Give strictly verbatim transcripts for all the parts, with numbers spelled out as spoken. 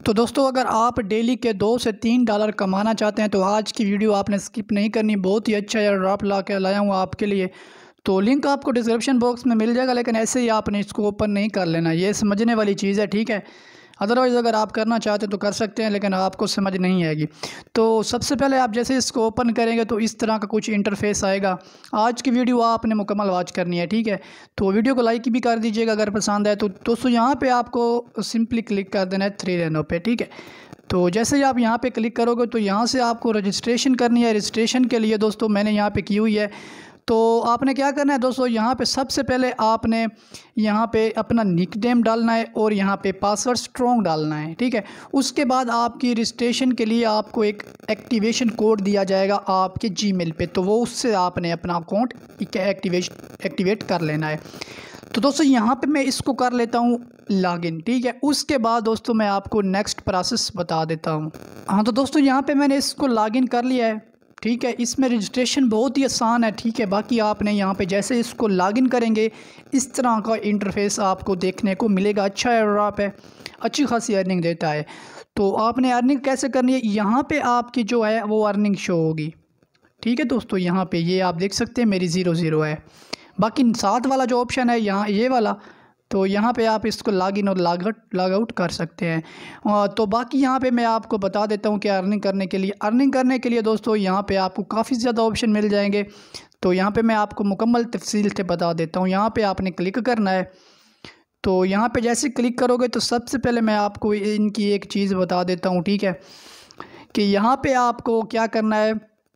तो दोस्तों अगर आप डेली के दो से तीन डॉलर कमाना चाहते हैं तो आज की वीडियो आपने स्किप नहीं करनी। बहुत ही अच्छा यार ड्रॉप ला के लाया हूँ आपके लिए। तो लिंक आपको डिस्क्रिप्शन बॉक्स में मिल जाएगा, लेकिन ऐसे ही आपने इसको ओपन नहीं कर लेना, ये समझने वाली चीज़ है, ठीक है। अदरवाइज़ अगर आप करना चाहते हैं तो कर सकते हैं, लेकिन आपको समझ नहीं आएगी। तो सबसे पहले आप जैसे इसको ओपन करेंगे तो इस तरह का कुछ इंटरफेस आएगा। आज की वीडियो आपने मुकम्मल वॉच करनी है, ठीक है। तो वीडियो को लाइक भी कर दीजिएगा अगर पसंद आए तो। दोस्तों यहाँ पे आपको सिंपली क्लिक कर देना है थ्री रेनो पे, ठीक है। तो जैसे ही आप यहाँ पे क्लिक करोगे तो यहाँ से आपको रजिस्ट्रेशन करनी है। रजिस्ट्रेशन के लिए दोस्तों मैंने यहाँ पे की हुई है। तो आपने क्या करना है दोस्तों, यहाँ पे सबसे पहले आपने यहाँ पे अपना निकनेम डालना है और यहाँ पे पासवर्ड स्ट्रॉन्ग डालना है, ठीक है। उसके बाद आपकी रजिस्ट्रेशन के लिए आपको एक एक्टिवेशन कोड दिया जाएगा आपके जीमेल पे, तो वो उससे आपने अपना अकाउंट एक्टिवेशन एक्टिवेट कर लेना है। तो दोस्तों यहाँ पे मैं इसको कर लेता हूँ लॉगिन, ठीक है। उसके बाद दोस्तों मैं आपको नेक्स्ट प्रोसेस बता देता हूँ। हाँ तो दोस्तों यहाँ पे मैंने इसको लॉगिन कर लिया है, ठीक है। इसमें रजिस्ट्रेशन बहुत ही आसान है, ठीक है। बाकी आपने यहाँ पे जैसे इसको लॉगिन करेंगे इस तरह का इंटरफेस आपको देखने को मिलेगा। अच्छा एयरड्रॉप है, अच्छी खासी अर्निंग देता है। तो आपने अर्निंग कैसे करनी है, यहाँ पे आपकी जो है वो अर्निंग शो होगी, ठीक है दोस्तों। यहाँ पे ये आप देख सकते हैं मेरी ज़ीरो ज़ीरो है। बाकी साथ वाला जो ऑप्शन है यहाँ ये वाला, तो यहाँ पे आप इसको लॉगिन और लॉग आउट लॉग आउट कर सकते हैं। तो बाकी यहाँ पे मैं आपको बता देता हूँ कि अर्निंग करने के लिए अर्निंग करने के लिए दोस्तों यहाँ पे आपको काफ़ी ज़्यादा ऑप्शन मिल जाएंगे। तो यहाँ पे मैं आपको मुकम्मल तफसील से बता देता हूँ। यहाँ पे आपने क्लिक करना है। तो यहाँ पे जैसे क्लिक करोगे तो सबसे पहले मैं आपको इनकी एक चीज़ बता देता हूँ, ठीक है, कि यहाँ पर आपको क्या करना है,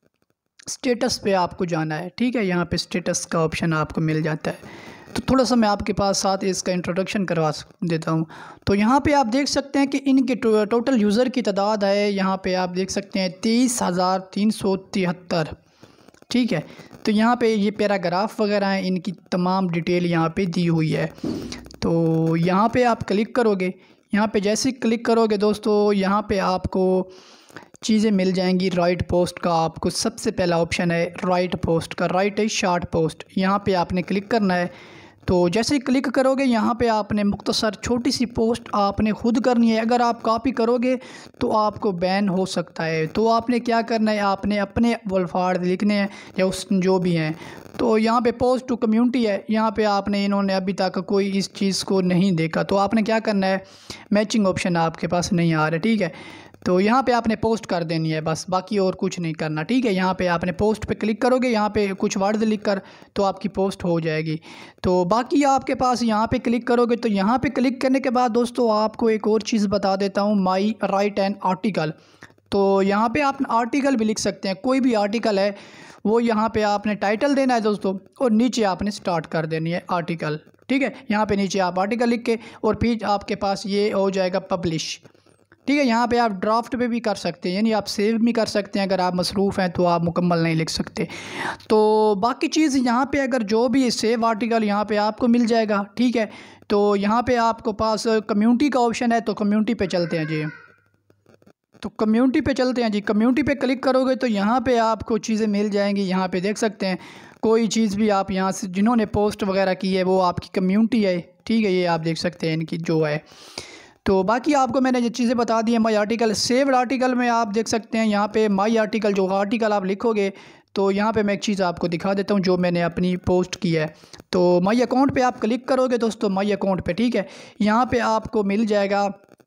स्टेटस पे आपको जाना है, ठीक है। यहाँ पे स्टेटस का ऑप्शन आपको मिल जाता है। तो थोड़ा सा मैं आपके पास साथ इसका इंट्रोडक्शन करवा देता हूँ। तो यहाँ पे आप देख सकते हैं कि इनके टो, टोटल यूज़र की तादाद है, यहाँ पे आप देख सकते हैं तेईस हज़ार तीन सौ तिहत्तर, ठीक है। तो यहाँ पे ये पैराग्राफ वगैरह हैं, इनकी तमाम डिटेल यहाँ पे दी हुई है। तो यहाँ पे आप क्लिक करोगे, यहाँ पे जैसे क्लिक करोगे दोस्तों यहाँ पे आपको चीज़ें मिल जाएंगी। राइट पोस्ट का आपको सबसे पहला ऑप्शन है राइट पोस्ट का, राइट है शॉर्ट पोस्ट, यहाँ पे आपने क्लिक करना है। तो जैसे ही क्लिक करोगे यहाँ पे आपने मुख्तसर छोटी सी पोस्ट आपने खुद करनी है। अगर आप कॉपी करोगे तो आपको बैन हो सकता है। तो आपने क्या करना है, आपने अपने अल्फाज लिखने हैं या उस जो भी हैं। तो यहाँ पे पोस्ट टू कम्युनिटी है, यहाँ पे आपने इन्होंने अभी तक कोई इस चीज़ को नहीं देखा, तो आपने क्या करना है, मैचिंग ऑप्शन आपके पास नहीं आ रहा, ठीक है। तो यहाँ पे आपने पोस्ट कर देनी है बस, बाकी और कुछ नहीं करना, ठीक है। यहाँ पे आपने पोस्ट पे क्लिक करोगे, यहाँ पे कुछ वर्ड लिख कर तो आपकी पोस्ट हो जाएगी। तो बाकी आपके पास यहाँ पे क्लिक करोगे तो यहाँ पे क्लिक करने के बाद दोस्तों आपको एक और चीज़ बता देता हूँ, माई राइट एन आर्टिकल। तो यहाँ पे आप आर्टिकल भी लिख सकते हैं, कोई भी आर्टिकल है वो यहाँ पे आपने टाइटल देना है दोस्तों, और नीचे आपने स्टार्ट कर देनी है आर्टिकल, ठीक है। यहाँ पे नीचे आप आर्टिकल लिख के और फिर आपके पास ये हो जाएगा पब्लिश, ठीक है। यहाँ पे आप ड्राफ्ट पे भी कर सकते हैं, यानी आप सेव भी कर सकते हैं। अगर आप मसरूफ़ हैं तो आप मुकम्मल नहीं लिख सकते। तो बाकी चीज़ यहाँ पे अगर जो भी सेव आर्टिकल यहाँ पे आपको मिल जाएगा, ठीक है। तो यहाँ पे आपको पास कम्युनिटी का ऑप्शन है, तो कम्युनिटी पे चलते हैं जी। तो कम्युनिटी पे चलते हैं जी। कम्युनिटी पे क्लिक करोगे तो यहाँ पे आपको चीज़ें मिल जाएंगी। यहाँ पे देख सकते हैं कोई चीज़ भी आप यहाँ से जिन्होंने पोस्ट वगैरह की है वो आपकी कम्युनिटी है, ठीक है। ये आप देख सकते हैं इनकी जो है। तो बाकी आपको मैंने ये चीज़ें बता दी हैं। माई आर्टिकल, सेव्ड आर्टिकल में आप देख सकते हैं यहाँ पे माई आर्टिकल, जो आर्टिकल आप लिखोगे तो यहाँ पे मैं एक चीज़ आपको दिखा देता हूँ जो मैंने अपनी पोस्ट की है। तो माई अकाउंट पे आप क्लिक करोगे दोस्तों, माई अकाउंट पे, ठीक है। यहाँ पे आपको मिल जाएगा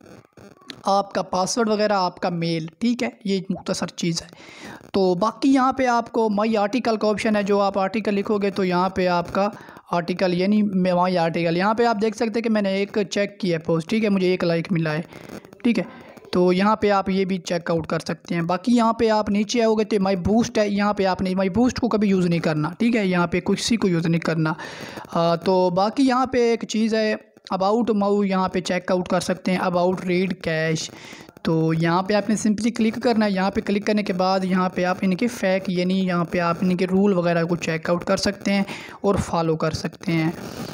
आपका पासवर्ड वगैरह, आपका मेल, ठीक है। ये मुख्तसर चीज़ है। तो बाकी यहाँ पे आपको माई आर्टिकल का ऑप्शन है, जो आप आर्टिकल लिखोगे तो यहाँ पे आपका आर्टिकल यानी माई आर्टिकल, यहाँ पे आप देख सकते हैं कि मैंने एक चेक किया है पोस्ट, ठीक है, मुझे एक लाइक मिला है, ठीक है। तो यहाँ पे आप ये भी चेकआउट कर सकते हैं। बाकी यहाँ पे आप नीचे आओगे तो माई बूस्ट है, यहाँ पे आपने माई बूस्ट को कभी यूज़ नहीं करना, ठीक है। यहाँ पे किसी को यूज़ नहीं करना। आ, तो बाकी यहाँ पे एक चीज़ है अबाउट माउ, यहाँ पे चेकआउट कर सकते हैं अबाउट रीड कैश। तो यहाँ पे आपने सिंपली क्लिक करना है। यहाँ पे क्लिक करने के बाद यहाँ पे आप इनके फैक यानी यहाँ पे आप इनके रूल वगैरह को चेकआउट कर सकते हैं और फॉलो कर सकते हैं।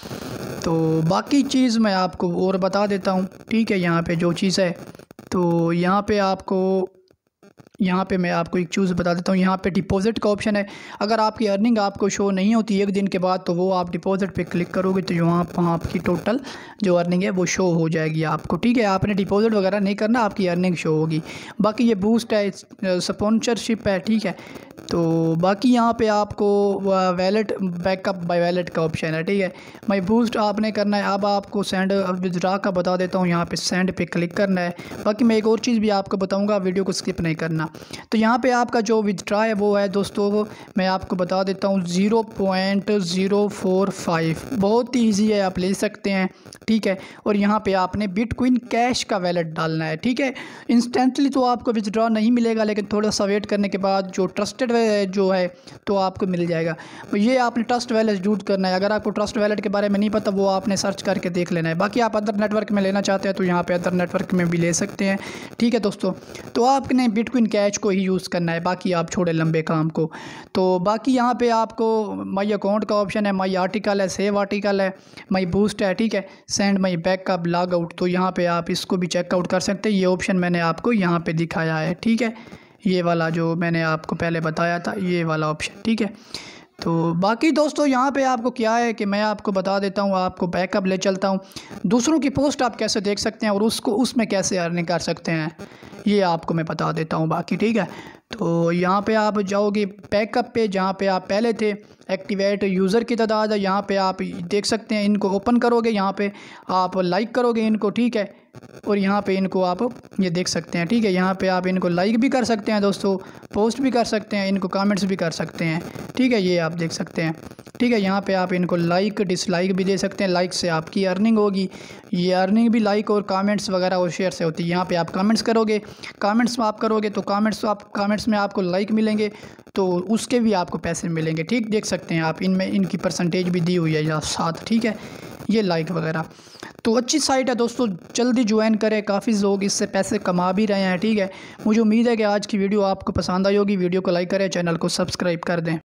तो बाकी चीज़ मैं आपको और बता देता हूँ, ठीक है। यहाँ पे जो चीज़ है तो यहाँ पे आपको यहाँ पे मैं आपको एक चीज़ बता देता हूँ, यहाँ पे डिपॉजिट का ऑप्शन है। अगर आपकी अर्निंग आपको शो नहीं होती एक दिन के बाद, तो वो आप डिपॉजिट पे क्लिक करोगे तो यहाँ वहाँ आपकी टोटल जो अर्निंग है वो शो हो जाएगी आपको, ठीक है। आपने डिपॉजिट वगैरह नहीं करना, आपकी अर्निंग शो होगी। बाकी ये बूस्ट है, स्पॉन्सरशिप है, ठीक है। तो बाकी यहाँ पे आपको वैलेट बैकअप बाय वैलेट का ऑप्शन है, ठीक है। माई बूस्ट आपने करना है। अब आपको सेंड विदड्रा का बता देता हूँ, यहाँ पे सेंड पे क्लिक करना है। बाकी मैं एक और चीज़ भी आपको बताऊँगा, वीडियो को स्किप नहीं करना। तो यहाँ पे आपका जो विदड्रा है वो है दोस्तों, मैं आपको बता देता हूँ zero point zero four five, बहुत ही ईजी है, आप ले सकते हैं, ठीक है। और यहाँ पे आपने बिटकॉइन कैश का वैलेट डालना है, ठीक है। इंस्टेंटली तो आपको विदड्रा नहीं मिलेगा, लेकिन थोड़ा सा वेट करने के बाद जो ट्रस्टेड जो है तो आपको मिल जाएगा। तो ये आपने ट्रस्ट वैलेट यूज करना है। अगर आपको ट्रस्ट वैलेट के बारे में नहीं पता, वो आपने सर्च करके देख लेना है। बाकी आप अदर नेटवर्क में लेना चाहते हैं तो यहाँ पे अदर नेटवर्क में भी ले सकते हैं, ठीक है दोस्तों। तो आपने बिटकॉइन कैश को ही यूज़ करना है, बाकी आप छोड़े लंबे काम को। तो बाकी यहाँ पे आपको माई अकाउंट का ऑप्शन है, माई आर्टिकल है, सेव आर्टिकल है, माई बूस्ट है, ठीक है, send my backup, log out. तो यहाँ पे आप इसको भी चेकआउट कर सकते हैं। ये ऑप्शन मैंने आपको यहाँ पे दिखाया है, ठीक है, ये वाला जो मैंने आपको पहले बताया था, ये वाला ऑप्शन, ठीक है। तो बाकी दोस्तों यहाँ पे आपको क्या है कि मैं आपको बता देता हूँ, आपको बैकअप ले चलता हूँ। दूसरों की पोस्ट आप कैसे देख सकते हैं और उसको उसमें कैसे अर्निंग कर सकते हैं, ये आपको मैं बता देता हूँ बाकी, ठीक है। तो यहाँ पे आप जाओगे बैकअप पे, जहाँ पे आप पहले थे। एक्टिवेट यूज़र की तादाद है, यहाँ पे आप देख सकते हैं। इनको ओपन करोगे, यहाँ पे आप लाइक करोगे इनको, ठीक है। और यहाँ पे इनको आप ये देख सकते हैं, ठीक है। यहाँ पे आप इनको लाइक भी कर सकते हैं दोस्तों, पोस्ट भी कर सकते हैं, इनको कमेंट्स भी कर सकते हैं, ठीक है। ये आप देख सकते हैं, ठीक है। यहाँ पे आप इनको लाइक डिसलाइक भी दे सकते हैं। लाइक से आपकी अर्निंग होगी, ये अर्निंग भी लाइक और कमेंट्स वगैरह और शेयर से होती है। यहाँ पे आप कमेंट्स करोगे, कमेंट्स आप करोगे तो कमेंट्स आप कमेंट्स में आपको लाइक मिलेंगे, तो उसके भी आपको पैसे मिलेंगे, ठीक। देख सकते हैं आप, इनमें इनकी परसेंटेज भी दी हुई है या साथ, ठीक है, ये लाइक वगैरह। तो अच्छी साइट है दोस्तों, जल्दी ज्वाइन करें, काफ़ी लोग इससे पैसे कमा भी रहे हैं, ठीक है। मुझे उम्मीद है कि आज की वीडियो आपको पसंद आई होगी। वीडियो को लाइक करें, चैनल को सब्सक्राइब कर दें।